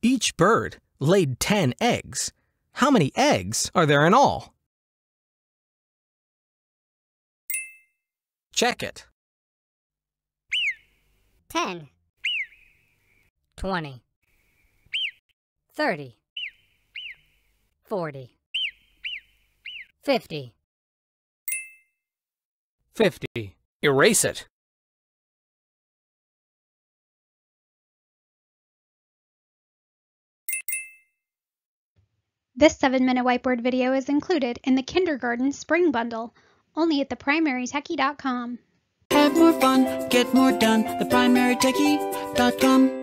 Each bird laid 10 eggs. How many eggs are there in all? Check it. 10, 20, 30, 40, 50. 50. Erase it. This 7-minute whiteboard video is included in the Kindergarten Spring Bundle, only at theprimarytechie.com. Have more fun, get more done, theprimarytechie.com.